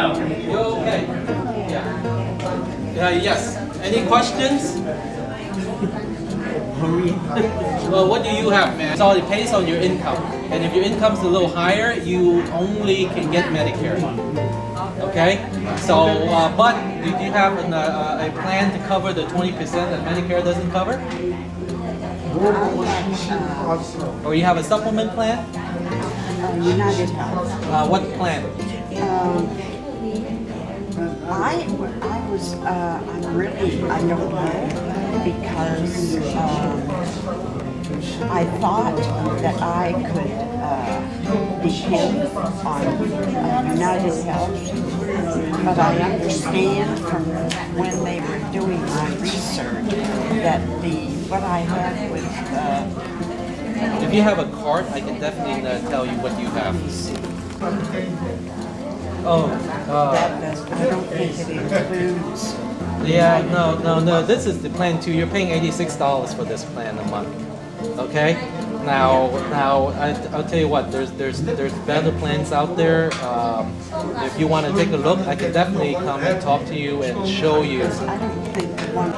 No, you're okay. Yeah. Yes. Any questions? Well, what do you have, man? So it depends on your income. And if your income's a little higher, you only can get Medicare. Okay? So, but do you have a plan to cover the 20% that Medicare doesn't cover? Or you have a supplement plan? United Health. What plan? I don't know, because I thought that I could depend on United Health, but I understand from when they were doing my research that what I had was. If you have a card, I can definitely tell you what you have. Oh, I don't think it includes. Yeah, no. This is the plan too. You're paying $86 for this plan a month. Okay. Now, I'll tell you what. There's better plans out there. If you want to take a look, I can definitely come and talk to you and show you. I don't think one.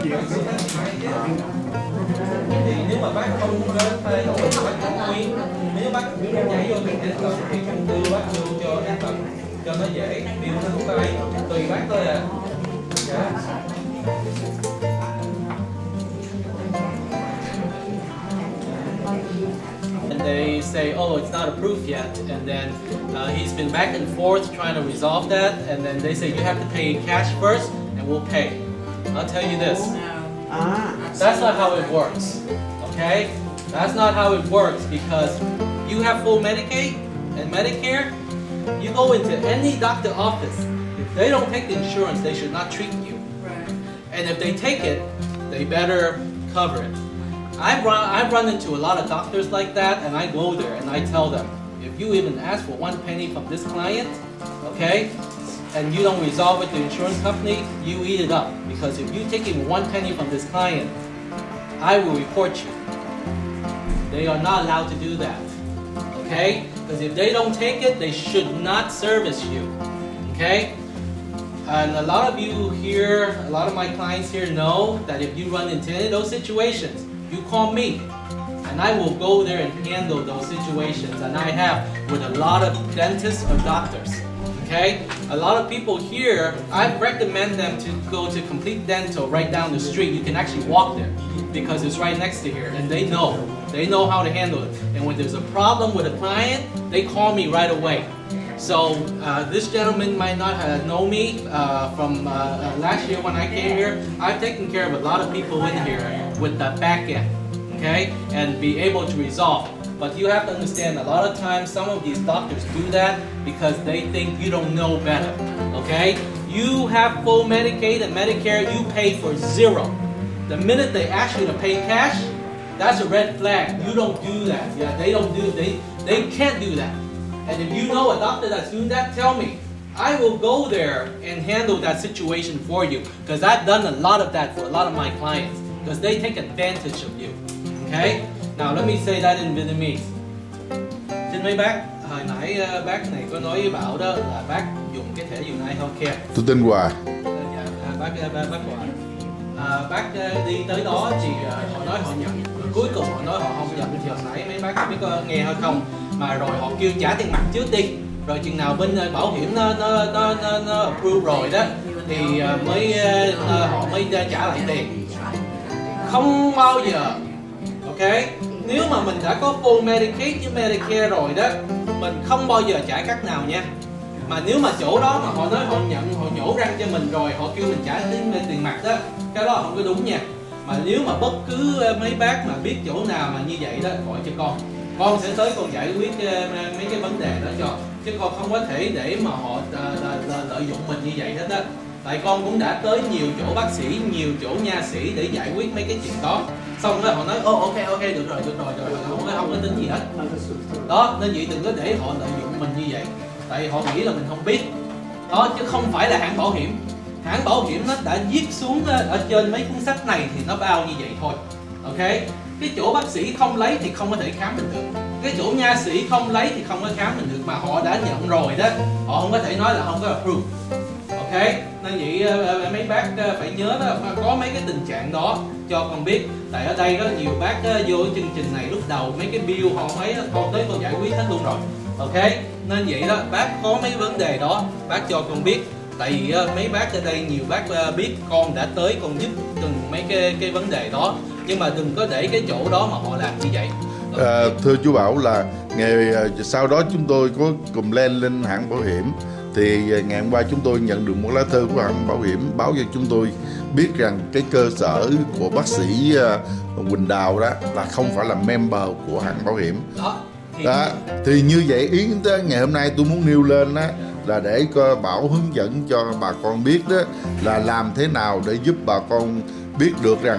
Thì nếu mà bác không có thay đổi bác không nguyên, nếu bác nhảy vô thì không đưa bác vô cho an toàn, cho nó dễ điều nó cũng tay, tùy bác thôi à. And they say, oh, it's not approved yet, and then he's been back and forth trying to resolve that, and then they say you have to pay cash first, and we'll pay. I'll tell you this. That's not how it works, okay? That's not how it works, because you have full Medicaid and Medicare, you go into any doctor office, if they don't take the insurance, they should not treat you. Right. And if they take it, they better cover it. I've run into a lot of doctors like that, and I go there and I tell them, if you even ask for 1 penny from this client, okay, and you don't resolve with the insurance company, you eat it up. Because if you take even 1 penny from this client, I will report you. They are not allowed to do that. Okay? Because if they don't take it, they should not service you. Okay? And a lot of you here, a lot of my clients here know that if you run into any of those situations, you call me. And I will go there and handle those situations. And I have with a lot of dentists or doctors. Okay? A lot of people here, I recommend them to go to Complete Dental right down the street. You can actually walk there because it's right next to here, and they know how to handle it. And when there's a problem with a client, they call me right away. So this gentleman might not know me from last year when I came here. I've taken care of a lot of people in here with the back end, okay, and be able to resolve. But you have to understand, a lot of times some of these doctors do that because they think you don't know better, okay? You have full Medicaid and Medicare, you pay for zero. The minute they ask you to pay cash, that's a red flag. You don't do that. Yeah, they can't do that. And if you know a doctor that's doing that, tell me. I will go there and handle that situation for you, because I've done a lot of that for a lot of my clients, because they take advantage of you, okay? Now let me say that in Vietnamese. Xin mấy bác, hồi nãy bác này có nói với Bảo đó là bác dùng cái thẻ United Healthcare. Tôi tên Hòa. Dạ, bác Hòa. Bác đi tới đó thì họ nói họ nhận, rồi cuối cùng họ nói họ không nhận. Thì hồi nãy mấy bác biết có nghe hay không? Mà rồi họ kêu trả tiền mặt trước đi. Rồi chừng nào bên bảo hiểm nó approve rồi đó thì họ mới trả lại tiền. Không bao giờ. Ok, nếu mà mình đã có full Medicaid với Medicare rồi đó, mình không bao giờ trả cắt nào nha. Mà nếu mà chỗ đó mà họ nói họ nhận, họ nhổ răng cho mình rồi, họ kêu mình trả tiền mặt đó, cái đó không có đúng nha. Mà nếu mà bất cứ mấy bác mà biết chỗ nào mà như vậy đó, gọi cho con sẽ tới con giải quyết mấy cái vấn đề đó cho. Chứ con không có thể để mà họ lợi dụng mình như vậy hết á. Tại con cũng đã tới nhiều chỗ bác sĩ, nhiều chỗ nha sĩ để giải quyết mấy cái chuyện đó. Xong rồi họ nói ok được rồi không có tính gì hết. Đó, nên vậy đừng có để họ lợi dụng mình như vậy. Tại họ nghĩ là mình không biết. Đó, chứ không phải là hãng bảo hiểm. Hãng bảo hiểm nó đã viết xuống ở trên mấy cuốn sách này thì nó bao như vậy thôi. Ok, cái chỗ bác sĩ không lấy thì không có thể khám mình được. cái chỗ nha sĩ không lấy thì không có khám mình được, mà họ đã nhận rồi đó, họ không có thể nói là không có approve. Ok, nên vậy mấy bác phải nhớ đó, có mấy cái tình trạng đó cho con biết. Tại ở đây có nhiều bác vô cái chương trình này lúc đầu mấy cái bill họ mấy con tới con giải quyết hết luôn rồi. Ok, nên vậy đó, bác có mấy vấn đề đó bác cho con biết. Tại vì mấy bác ở đây nhiều bác biết con đã tới con giúp từng mấy cái vấn đề đó, nhưng mà đừng có để cái chỗ đó mà họ làm như vậy. Thưa chú Bảo là sau đó chúng tôi có complain lên hãng bảo hiểm, thì ngày hôm qua chúng tôi nhận được một lá thư của hãng bảo hiểm báo cho chúng tôi biết rằng cái cơ sở của bác sĩ Quỳnh Đào đó là không phải là member của hãng bảo hiểm. Đó, thì như vậy ý ngày hôm nay tôi muốn nêu lên đó là để Bảo hướng dẫn cho bà con biết đó là làm thế nào để giúp bà con biết được rằng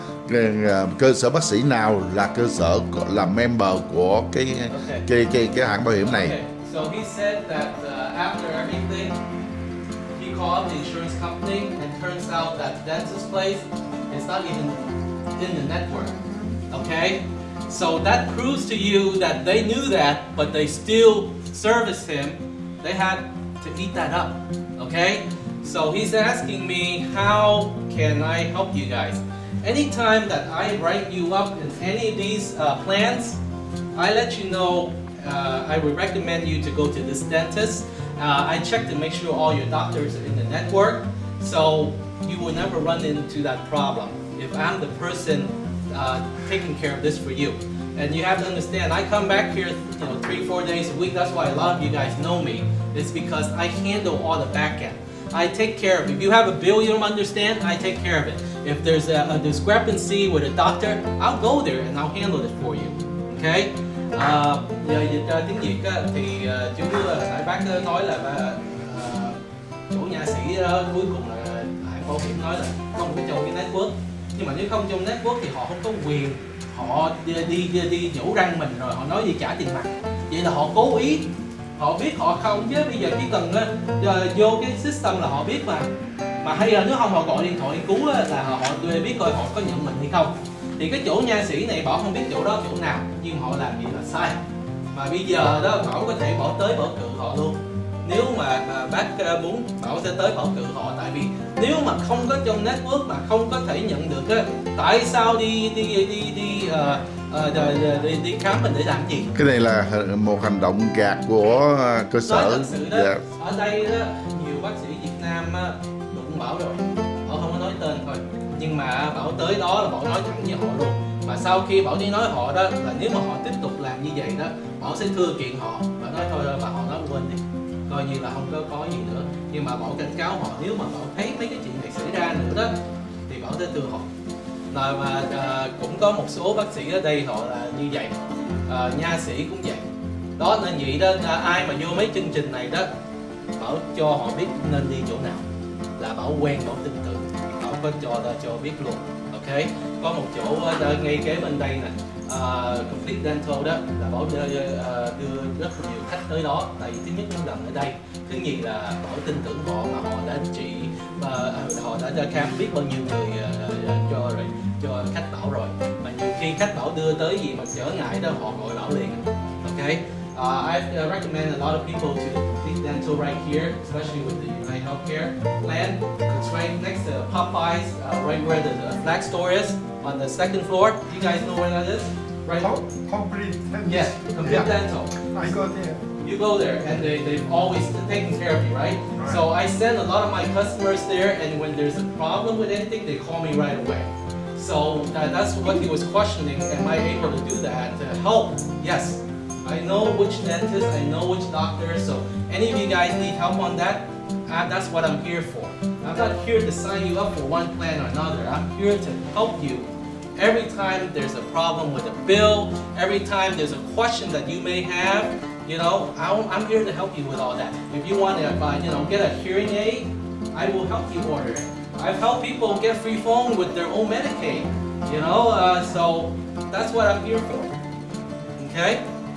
cơ sở bác sĩ nào là cơ sở là member của cái hãng bảo hiểm này. Okay. So he said that after everything, he called the insurance company and turns out that dentist place is not even in the network. Okay, so that proves to you that they knew that, but they still serviced him. They had to eat that up. Okay, so he's asking me, how can I help you guys? Anytime that I write you up in any of these plans, I let you know. I would recommend you to go to this dentist. I check to make sure all your doctors are in the network, so you will never run into that problem if I'm the person taking care of this for you. And you have to understand, I come back here, 3-4 days a week. That's why a lot of you guys know me. It's because I handle all the back end. I take care of it. If you have a bill you don't understand, I take care of it. If there's a discrepancy with a doctor, I'll go there and I'll handle it for you. Okay? Giờ dịch ra tiếng Việt á, thì chú nãy bác nói là chỗ nha sĩ cuối cùng là hãng bảo hiểm nói là không có trong cái network, nhưng mà nếu không trong network thì họ không có quyền, họ đi nhổ răng mình rồi họ nói gì trả tiền mặt, vậy là họ cố ý, họ biết họ không, chứ bây giờ chỉ cần vô cái system là họ biết mà hay là nếu không họ gọi điện thoại cứu là họ biết coi họ có nhận mình hay không. Thì cái chỗ nha sĩ này Bảo không biết chỗ đó chỗ nào, nhưng họ làm gì là sai. Mà bây giờ đó Bảo có thể Bảo tới Bảo cự họ luôn. Nếu mà bác muốn Bảo sẽ tới Bảo cự họ, tại vì nếu mà không có trong network mà không có thể nhận được á, tại sao đi khám mình để làm gì? Cái này là một hành động gạt của cơ sở. Thật sự đó, ở đây đó, nhiều bác sĩ Việt Nam đụng Bảo rồi, Bảo không có nói tên thôi, nhưng mà Bảo tới đó là Bảo nói thẳng với họ luôn. Mà sau khi Bảo đi nói họ đó là nếu mà họ tiếp tục làm như vậy đó, Bảo sẽ thưa kiện họ và nói thôi và họ nói quên đi, coi như là không có gì nữa. Nhưng mà Bảo cảnh cáo họ, nếu mà Bảo thấy mấy cái chuyện này xảy ra nữa đó thì Bảo sẽ thưa họ. Rồi mà cũng có một số bác sĩ ở đây họ là như vậy, nha sĩ cũng vậy. Đó nên vậy đó, ai mà vô mấy chương trình này đó, Bảo cho họ biết nên đi chỗ nào, là Bảo quen, Bảo tin tưởng, Bảo có cho biết luôn. Ok, có một chỗ ngay kế bên đây nè, Complete Dental đó, là Bảo đưa rất là nhiều khách tới đó. Tại vì thứ nhất nó gần ở đây, thứ nhì là Bảo tin tưởng họ, mà họ đã họ đã khám biết bao nhiêu người cho khách Bảo rồi. Mà nhiều khi khách Bảo đưa tới gì mà trở ngại đó, họ gọi Bảo liền. Ok, I recommend a lot of people to Complete Dental right here, especially with the United Healthcare plan. It's right next to Popeyes, right where the flag store is on the second floor. You guys know where that is? Right? Complete Dental. Yeah, Complete Dental. I go there. You go there and they've always taken care of you, right? So I send a lot of my customers there, and when there's a problem with anything, they call me right away. So that's what he was questioning. Am I able to do that to help? Yes. I know which dentist, I know which doctor, so any of you guys need help on that, that's what I'm here for. I'm not here to sign you up for one plan or another. I'm here to help you. Every time there's a problem with a bill, every time there's a question that you may have, I'm here to help you with all that. If you want to, get a hearing aid, I will help you order it. I've helped people get free phone with their own Medicaid, so that's what I'm here for. Okay?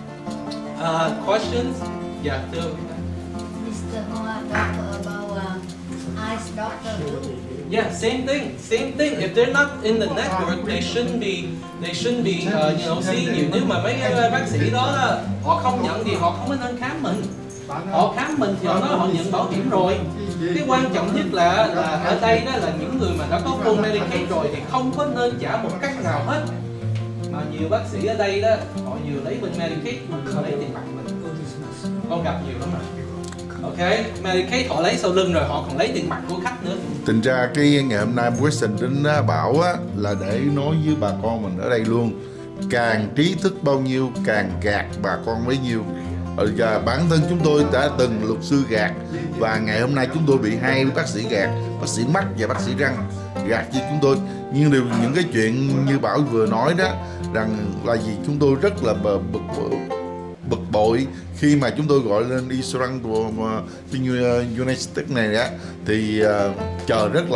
Questions? Yeah, Mr. Hoa, doctor, about eyes doctor too. Yeah, same thing. If they're not in the network, they shouldn't be see nhiều. Nếu mà mấy bác sĩ đó họ không nhận thì họ không có nên khám mình. Họ khám mình thì họ nói họ nhận bảo hiểm rồi. Cái quan trọng nhất là ở đây đó là những người mà đã có full Medicaid rồi thì không có nên trả một cách nào hết. Mà nhiều bác sĩ ở đây đó họ vừa lấy bên Medicaid mà vừa lấy tiền mặt mình. Con gặp nhiều lắm mà. Ok, Medicaid họ lấy sau lưng rồi họ còn lấy tiền mặt của khách nữa. Tình ra cái ngày hôm nay Weston tính bảo là để nói với bà con mình ở đây luôn, càng trí thức bao nhiêu càng gạt bà con bấy nhiêu. Và bản thân chúng tôi đã từng luật sư gạt, và ngày hôm nay chúng tôi bị hai bác sĩ gạt, bác sĩ mắt và bác sĩ răng gạt với chúng tôi. Nhưng điều những cái chuyện như Bảo vừa nói đó, rằng là gì chúng tôi rất là bực bội khi mà chúng tôi gọi lên insurance của United States này á, thì chờ rất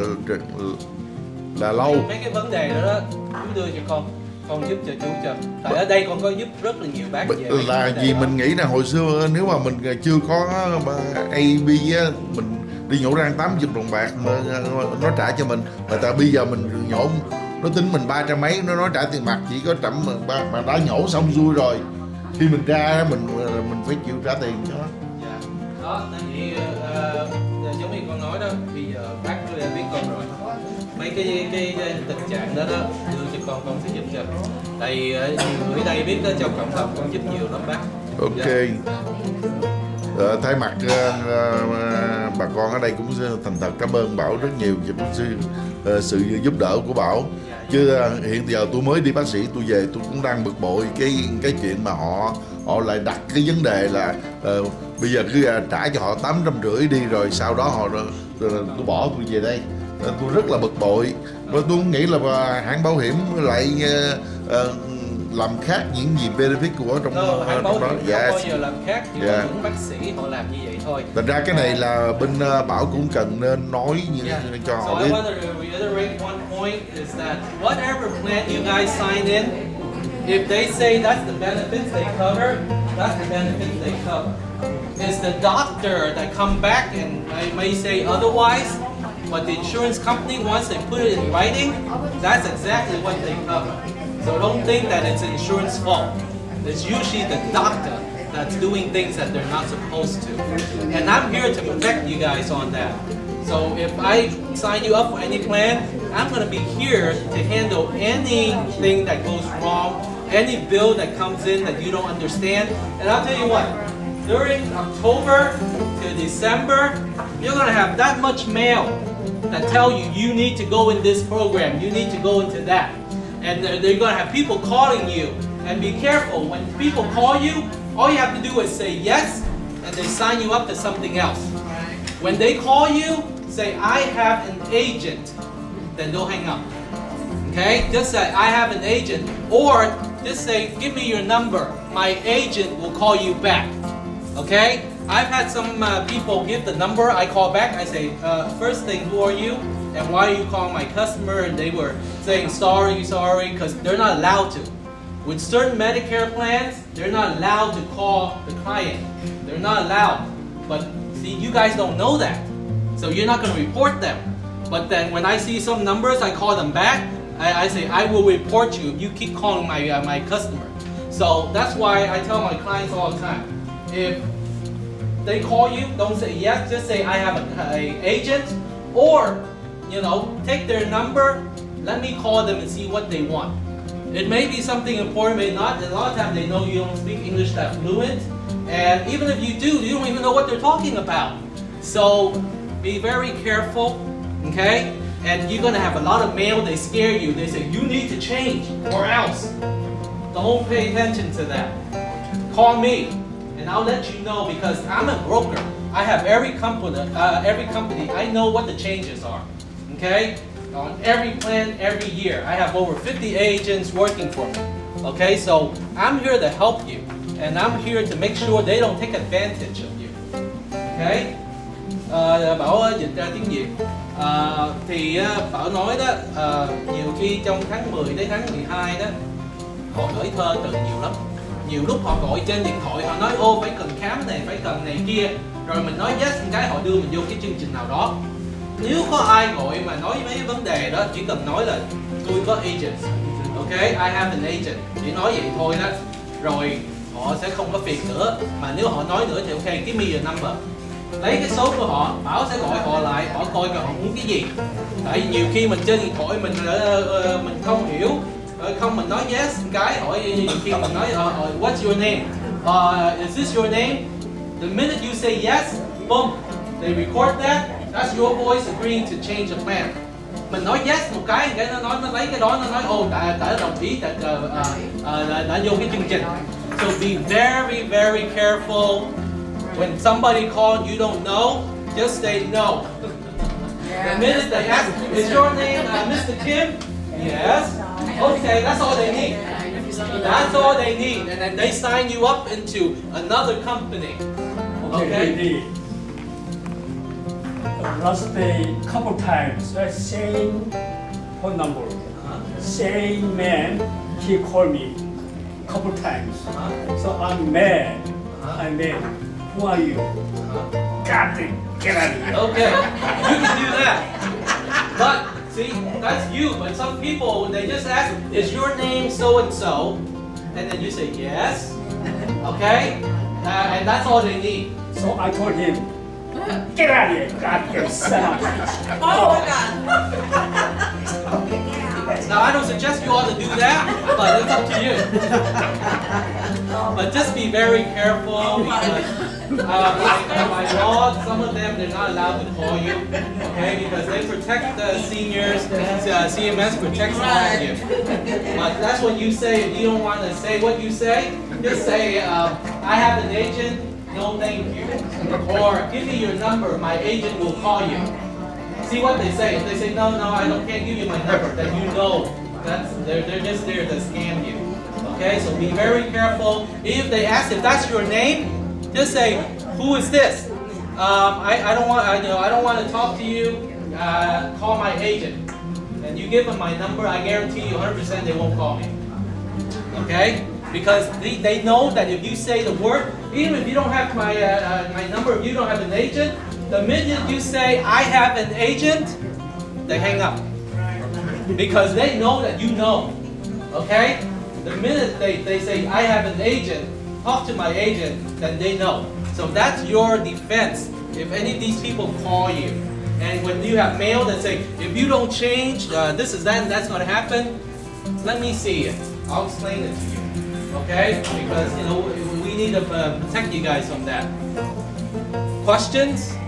là lâu. Mấy cái vấn đề đó chú đưa cho con giúp cho chú cho. Tại ở đây con có giúp rất là nhiều bác về là vì mình nghĩ là hồi xưa nếu mà mình chưa có AB á, mình đi nhổ răng 80 đồng bạc mà nó trả cho mình, mà tại bây giờ mình nhổ nó tính mình 300 mấy, nó nói trả tiền mặt chỉ có trầm mà đã nhổ xong xuôi rồi, khi mình ra mình phải chịu trả tiền cho nó. Dạ. Đó, nên vậy giống như con nói đó, bây giờ bác đã biết con rồi. Mấy cái tình trạng đó đưa cho con sẽ giúp cho. Tại nhiều người ở đây biết đó, trong cộng đồng con giúp nhiều lắm bác. Ok. Thay mặt bà con ở đây cũng thành thật cảm ơn Bảo rất nhiều cho sự giúp đỡ của Bảo. Chứ hiện giờ tôi mới đi bác sĩ, tôi về tôi cũng đang bực bội cái chuyện mà họ lại đặt cái vấn đề là bây giờ cứ trả cho họ 850 đi, rồi sau đó tôi bỏ tôi về đây. Tôi rất là bực bội, và tôi nghĩ là hãng bảo hiểm lại làm khác những gì benefit của trong đó. Dạ. Bao giờ làm khác, chỉ có những bác sĩ họ làm như vậy thôi. Thành ra cái này là bên Bảo cũng cần nên nói cho họ biết. So I want to reiterate one point is that whatever plan you guys sign in, if they say that's the benefits they cover, that's the benefits they cover. It's the doctor that come back and I may say otherwise, but the insurance company, once they put it in writing, that's exactly what they cover. So don't think that it's insurance fault. It's usually the doctor that's doing things that they're not supposed to. And I'm here to protect you guys on that. So if I sign you up for any plan, I'm going to be here to handle anything that goes wrong, any bill that comes in that you don't understand. And I'll tell you what, during October to December, you're going to have that much mail that tell you you need to go in this program, you need to go into that. And they're going to have people calling you. And be careful, when people call you, all you have to do is say yes, and they sign you up to something else. When they call you, say, I have an agent, then don't hang up. Okay? Just say, I have an agent. Or just say, give me your number. My agent will call you back. Okay? I've had some people give the number, I call back, I say, first thing, who are you? And why are you calling my customer? And they were saying, sorry, because they're not allowed to. With certain Medicare plans, they're not allowed to call the client. They're not allowed. But see, you guys don't know that. So you're not going to report them. But then when I see some numbers, I call them back. I say, I will report you if you keep calling my customer. So that's why I tell my clients all the time, if they call you, don't say yes, just say I have an agent, or take their number, let me call them and see what they want. It may be something important, may not. A lot of times they know you don't speak English that fluent, and even if you do, you don't even know what they're talking about. So be very careful, okay? And you're gonna have a lot of mail, they scare you, they say you need to change or else. Don't pay attention to that. Call me and I'll let you know, because I'm a broker. I have every company, I know what the changes are, okay? On every plan, every year. I have over 50 agents working for me, okay? So I'm here to help you, and I'm here to make sure they don't take advantage of you, okay? Bảo dịch ra tiếng Việt. Thì Bảo nói đó, nhiều khi trong tháng 10 đến tháng 12 đó, họ gửi thơ từ nhiều lắm. Nhiều lúc họ gọi trên điện thoại, họ nói ô phải cần khám này, phải cần này kia. Rồi mình nói yes, cái họ đưa mình vô cái chương trình nào đó. Nếu có ai gọi mà nói mấy cái vấn đề đó, chỉ cần nói là tôi có agent, ok, I have an agent, chỉ nói vậy thôi đó, rồi họ sẽ không có phiền nữa. Mà nếu họ nói nữa thì ok, give me your number, lấy cái số của họ, Bảo sẽ gọi họ lại, họ coi họ muốn cái gì. Tại nhiều khi mình trên điện thoại mình không hiểu, không mình nói yes cái hỏi, nhiều khi mình nói what's your name, is this your name? The minute you say yes, boom, they record that. That's your voice agreeing to change the plan. Mình nói yes một cái nó lấy cái đó, nó nói đã đồng ý, đã vô cái chương trình. So be very very careful when somebody call you don't know, just say no. The minute they ask, is your name Mr. Kim? Yes. Okay, that's all they need. That's all they need, and then they sign you up into another company. Okay. Last day, couple times, same phone number, same man, he called me couple times. So I'm mad. I'm mad. Who are you? God, get out of here. Okay, you can do that. But see, that's you. But some people, they just ask, is your name so and so? And then you say yes. Okay, and that's all they need. So I told him, get out of here, goddamn son of a bitch. Oh my God. Now I don't suggest you ought to do that, but it's up to you. But just be very careful because by law, some of them they're not allowed to call you, okay? Because they protect the seniors. CMS protects all of you. But that's what you say. If you don't want to say what you say, just say I have an agent. No, thank you. Or give me your number. My agent will call you. See what they say. If they say no, I can't give you my number, then you know they're just there to scam you. Okay, so be very careful. If they ask if that's your name, just say, who is this? I don't want to talk to you. Call my agent. And you give them my number. I guarantee you 100% they won't call me. Okay? Because they know that if you say the word, even if you don't have my number, if you don't have an agent, the minute you say, I have an agent, they hang up. Because they know that you know. Okay? The minute they say, I have an agent, talk to my agent, then they know. So that's your defense if any of these people call you. And when you have mail that say, if you don't change, this is that and that's going to happen, let me see it. I'll explain it to you. Okay? Because, we need to protect you guys from that. Questions?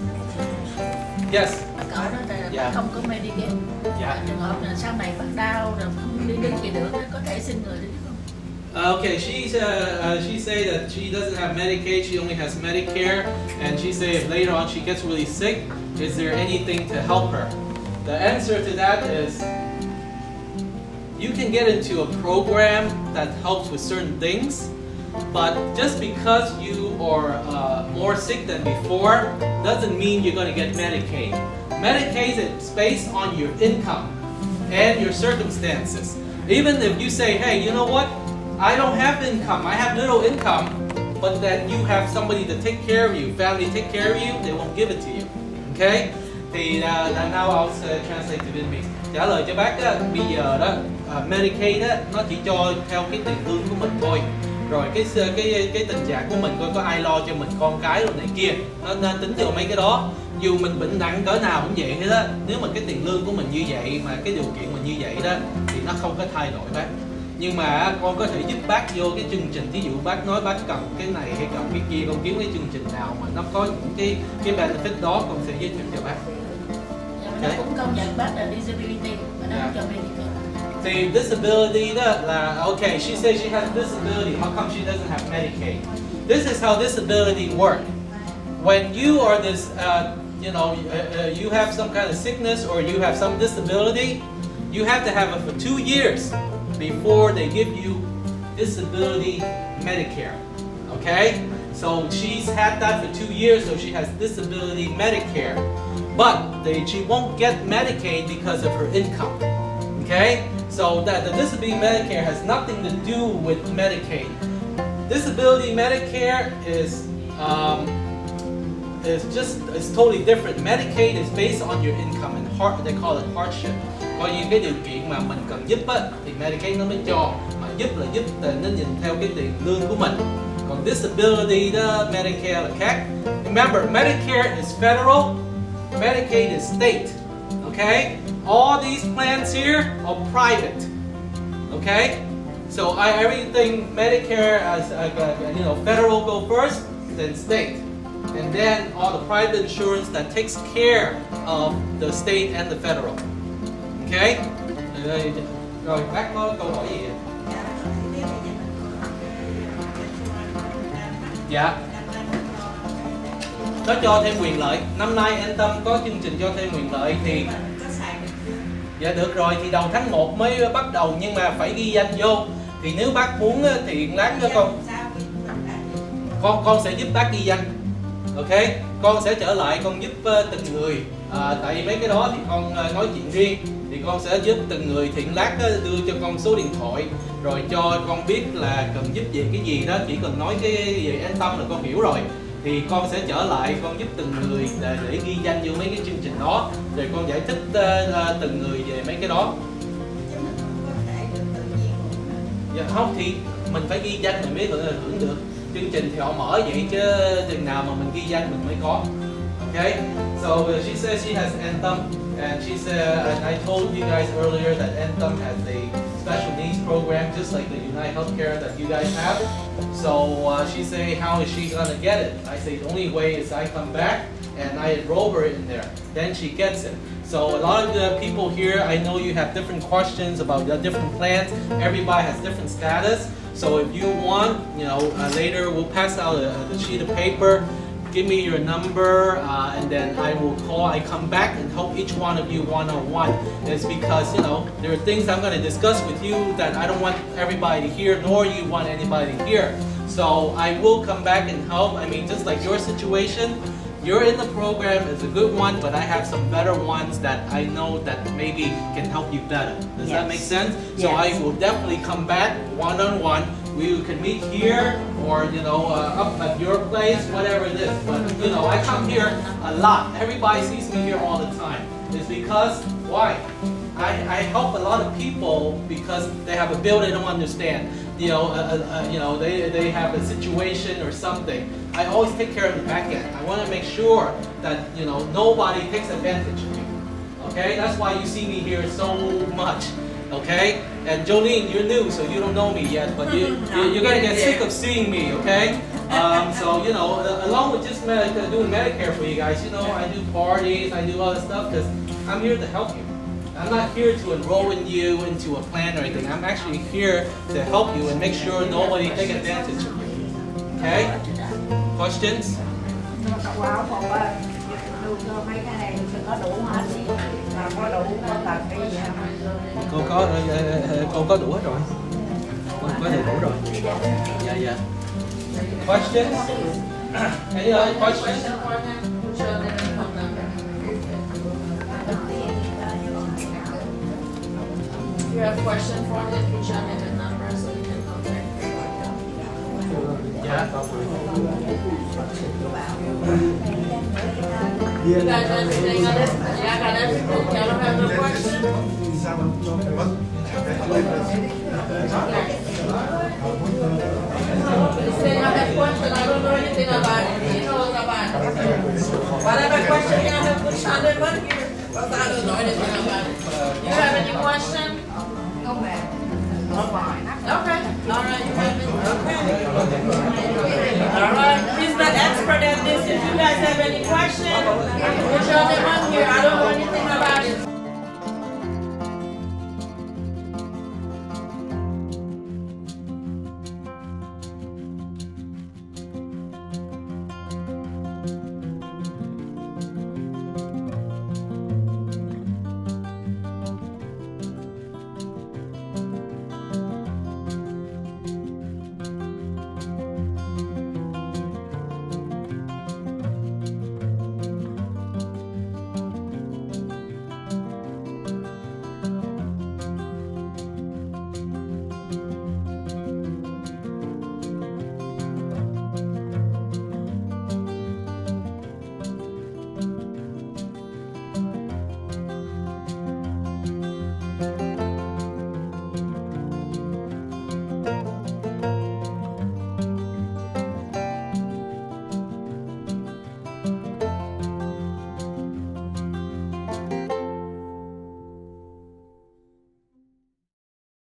Yes. Cậu nói là không có Medicaid. Trường hợp là sau này bạn đau rồi không đi đứng gì được, có thể xin người đi không? Okay, she say that she doesn't have Medicaid, she only has Medicare, and she say if later on she gets really sick, is there anything to help her? The answer to that is you can get into a program that helps with certain things, but just because you are more sick than before doesn't mean you're going to get Medicaid. Medicaid is based on your income and your circumstances. Even if you say, hey, you know what? I don't have income, I have little income, but then you have somebody to take care of you, family take care of you, they won't give it to you. Okay? Thì now I'll translate to Vietnamese. Trả lời cho bác á, bây giờ đó Medicaid á, nó chỉ cho theo cái tiền lương của mình thôi. Rồi cái tình trạng của mình coi có ai lo cho mình, con cái rồi này kia, nó tính vô mấy cái đó. Dù mình bệnh nặng cỡ nào cũng vậy hết á, nếu mà cái tiền lương của mình như vậy mà cái điều kiện mình như vậy đó thì nó không có thay đổi bác. Nhưng mà con có thể giúp bác vô cái chương trình, ví dụ bác nói bác cần cái này hay cần cái kia, con kiếm cái chương trình nào mà nó có những cái benefit đó, con sẽ giới thiệu cho bác. Nó cũng công nhận bác là disability mà nó không cho Medicaid. The disability đó là okay, she says she has disability, how come she doesn't have Medicaid? This is how disability works. When you are this, you have some kind of sickness or you have some disability, you have to have it for 2 years before they give you disability Medicare. Okay? So she's had that for 2 years, so she has disability Medicare. But she won't get Medicaid because of her income. Okay? So that the disability Medicare has nothing to do with Medicaid. Disability Medicare is it's totally different. Medicaid is based on your income and they call it hardship. Coi như cái điều kiện mà mình cần giúp á, thì Medicaid nó mới cho. Mà giúp là giúp nó nhìn theo cái tiền lương của mình. Còn disability đó, Medicare là khác. Remember, Medicare is federal, Medicaid is state. Okay? All these plans here are private. Okay? So everything Medicare as federal go first, then state. And then all the private insurance that takes care of the state and the federal. Okay? Rồi, bác có câu hỏi gì vậy? Dạ. Nó cho thêm quyền lợi. Năm nay An Tâm có chương trình cho thêm quyền lợi thì dạ được rồi, thì đầu tháng 1 mới bắt đầu nhưng mà phải ghi danh vô. Thì nếu bác muốn thì lát nữa con sẽ giúp bác ghi danh. Ok, con sẽ trở lại con giúp từng người. Tại vì mấy cái đó thì con nói chuyện riêng. Thì con sẽ giúp từng người, thì lát đưa cho con số điện thoại rồi cho con biết là cần giúp về cái gì đó, chỉ cần nói cái gì An Tâm là con hiểu rồi. Thì con sẽ trở lại con giúp từng người để ghi danh vô mấy cái chương trình đó, rồi con giải thích từng người về mấy cái đó. Dạ không, thì mình phải ghi danh mình mới hưởng được. Chương trình thì họ mở vậy chứ chừng nào mà mình ghi danh mình mới có. Okay, so she says she has Anthem, and she said, and I told you guys earlier that Anthem has a special needs program just like the United Healthcare that you guys have. So she say, how is she gonna get it? I say the only way is I come back and I enroll her in there. Then she gets it. So a lot of the people here, I know you have different questions about the different plans. Everybody has different status. So if you want, later we'll pass out a sheet of paper. Give me your number, and then I will call. I come back and help each one of you one-on-one. It's because, there are things I'm going to discuss with you that I don't want everybody to hear, nor you want anybody to hear. So I will come back and help. I mean, just like your situation, you're in the program, it's a good one, but I have some better ones that I know that maybe can help you better. Does that make sense? Yes. So I will definitely come back one-on-one. We can meet here or, up at your place, whatever it is. But, I come here a lot. Everybody sees me here all the time. It's because, why? I help a lot of people because they have a bill they don't understand. They have a situation or something. I always take care of the back end. I want to make sure that, nobody takes advantage of you. Okay? That's why you see me here so much. Okay? And Jolene, you're new, so you don't know me yet, but you're going to get sick of seeing me, okay? So, along with just doing Medicare for you guys, I do parties, I do other stuff because I'm here to help you. I'm not here to enroll you into a plan or anything. I'm actually here to help you and make sure nobody takes advantage of you. Okay? Questions? Cô có đủ hết rồi. Cô có đầy đủ rồi. Dạ. Questions? Any other questions? If you have a question for me, put your name and number so you can contact me. Yeah. You guys got everything on this? Yeah, I got everything. Y'all don't have no questions? You say I have questions, I don't know anything about it. He knows about it. Whatever question you have, put your name on here. Because I don't know anything about it. You have any question? No, ma'am. I'm fine. Okay. All right, you have it. Okay. All right. He's the expert at this. If you guys have any questions, put your name on here. I don't know